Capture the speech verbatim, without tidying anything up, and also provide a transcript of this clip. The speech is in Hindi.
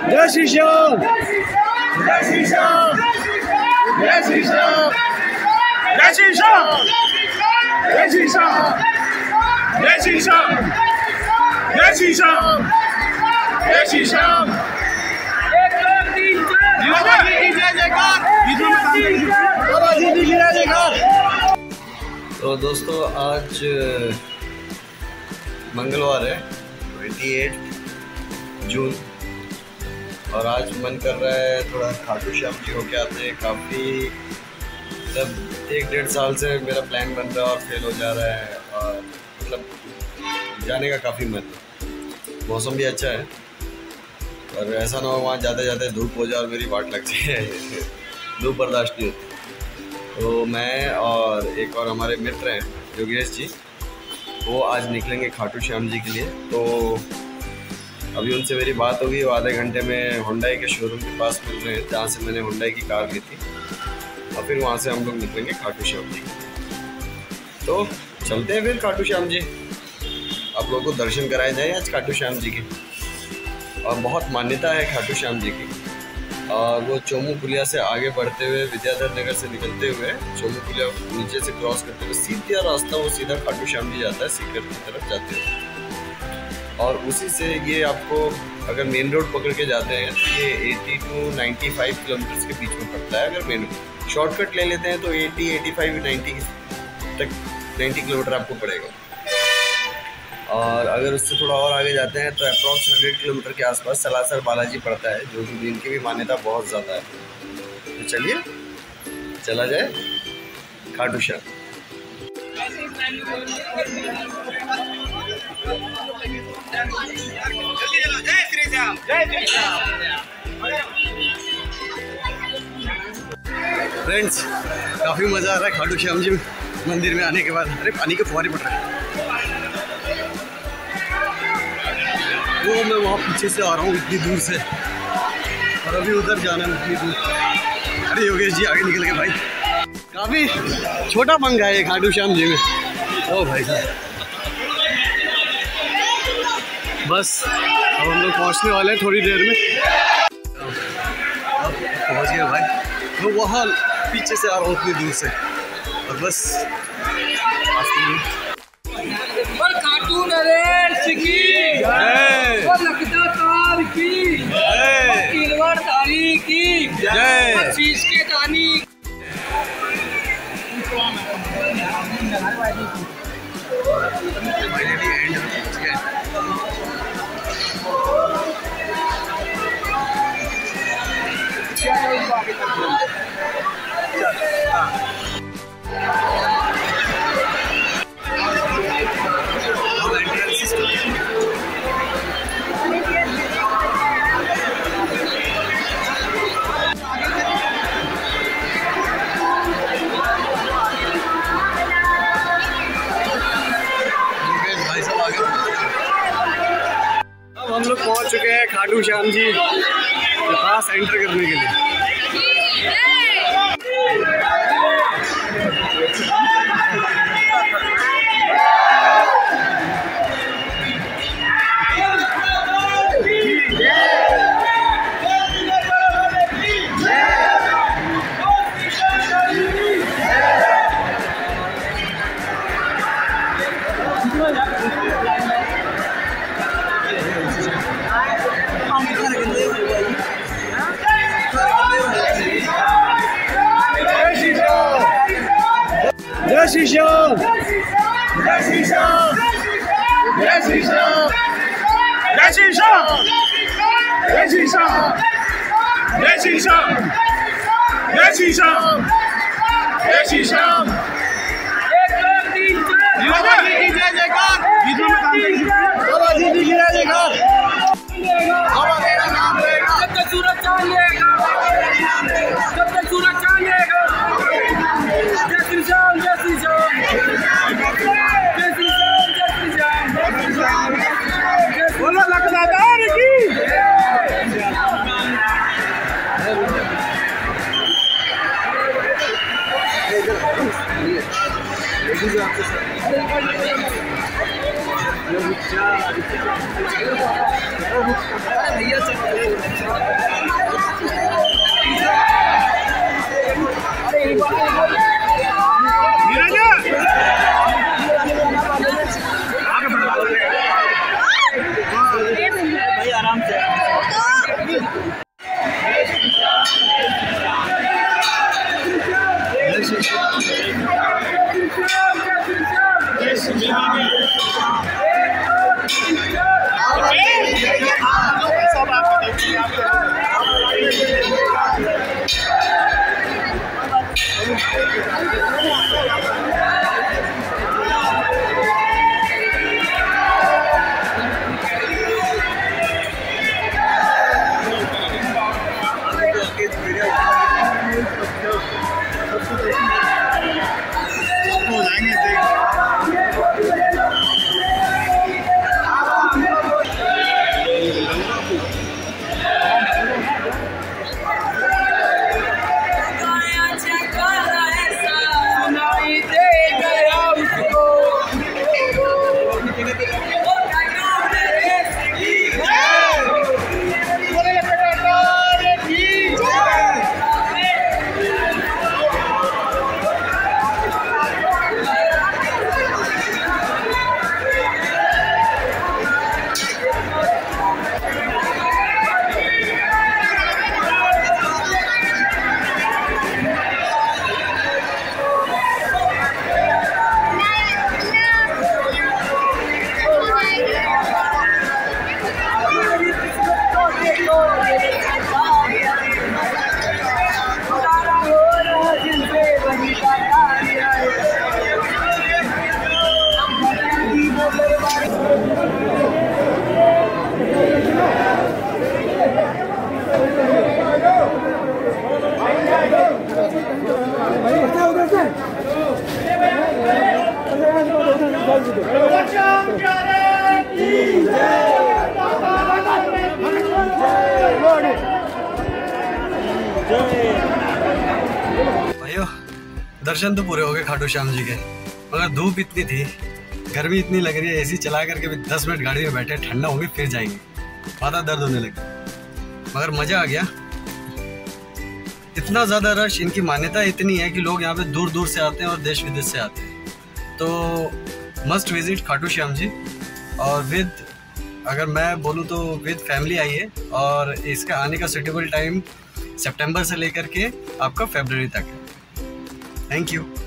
जय श्री श्याम, जय श्री श्याम, जय श्री श्याम, जय श्री श्याम, जय श्री श्याम, जय श्री श्याम, जय श्री श्याम, जय श्री श्याम। तो दोस्तों आज मंगलवार है अट्ठाईस जून और आज मन कर रहा है थोड़ा खाटू श्याम जी होके आते हैं। काफ़ी मतलब एक डेढ़ साल से मेरा प्लान बन रहा है और फेल हो जा रहा है और मतलब जाने का काफ़ी मन है। मौसम भी अच्छा है और ऐसा ना हो वहाँ जाते जाते धूप हो जाए और मेरी वाट लग जाए धूप बर्दाश्त नहीं होती। तो मैं और एक और हमारे मित्र हैं योगेश जी, वो आज निकलेंगे खाटू श्याम जी के लिए। तो अभी उनसे मेरी बात होगी, वो आधे घंटे में हुंडई के शोरूम के पास मिल रहे हैं जहाँ से मैंने हुंडई की कार ली थी और फिर वहाँ से हम लोग निकलेंगे खाटू श्याम जी। तो चलते हैं फिर खाटू श्याम जी, आप लोगों को दर्शन कराए जाए आज खाटू श्याम जी की। और बहुत मान्यता है खाटू श्याम जी की। और वो चोमू पुलिया से आगे बढ़ते हुए विद्याधर नगर से निकलते हुए चोमू पुलिया नीचे से क्रॉस करते हुए सीधा रास्ता वो सीधा खाटू श्याम जी जाता है, सीकर की तरफ जाते हुए। और उसी से ये आपको अगर मेन रोड पकड़ के जाते हैं तो ये अस्सी टू पचानवे किलोमीटर के बीच में पड़ता है। अगर मेन रोड शॉर्टकट ले लेते हैं तो अस्सी, पचासी, नब्बे तक नब्बे किलोमीटर आपको पड़ेगा। और अगर उससे थोड़ा और आगे जाते हैं तो अप्रॉक्स सौ किलोमीटर के आसपास सलासर बालाजी पड़ता है, जो कि इनकी भी मान्यता बहुत ज़्यादा है। तो चलिए चला जाए खाटू श्याम। फ्रेंड्स काफ़ी मज़ा आ रहा है खाटू श्याम जी मंदिर में आने के बाद। अरे पानी के फुहारे पड़ रहे हैं। वो मैं वहाँ पीछे से आ रहा हूँ इतनी दूर से और अभी उधर जाना है इतनी दूर। अरे योगेश जी आगे निकल गए भाई। काफ़ी छोटा पंगा है खाटू श्याम जी में। ओ भाई साहब बस अब हम लोग पहुँचने वाले हैं थोड़ी देर में। अब पहुँच गए भाई। मैं तो वहाँ पीछे से आ रहा हूँ इतनी दूर से और बस खाटू नरेश की जय, लखदातार की जय, किलवर धारी की जय, शीश के दानी। अब हम लोग पहुंच चुके हैं खाटू श्याम जी के पास एंटर करने के लिए। जय श्री श्याम, जय श्री श्याम, जय श्री श्याम, जय श्री श्याम, जय श्री श्याम, जय श्री श्याम, जय श्री श्याम, जय श्री श्याम। एक दो तीन चार बाबा जी की जय जयकार, बाबा जी की जय जयकार। बाबा तेरा नाम लेगा जब तक सूरज चांद लेगा, जब तक सूरज चांद लेगा। जय श्री श्याम, जय श्री श्याम, जय श्री श्याम, जय श्री श्याम, बोलो लखदातार की। भैया भाइयों दर्शन तो पूरे हो गए खाटू श्याम जी के, मगर धूप इतनी थी, गर्मी इतनी लग रही है, एसी चला करके भी दस मिनट गाड़ी में बैठे, ठंडा होंगे फिर जाएंगे, माथा दर्द होने लगी, मगर मजा आ गया। इतना ज़्यादा रश, इनकी मान्यता इतनी है कि लोग यहाँ पे दूर दूर से आते हैं और देश विदेश से आते हैं, तो मस्ट विजिट खाटू श्याम जी। और विद अगर मैं बोलूँ तो विद फैमिली आइए, और इसका आने का सूटेबल टाइम सितंबर से लेकर के आपका फरवरी तक है। Thank you.